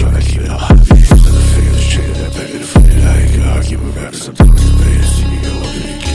tryna keep it up. Feel the figures, trigger that back to the funny like I keep it rapping, sometimes it's bad. See me go up in the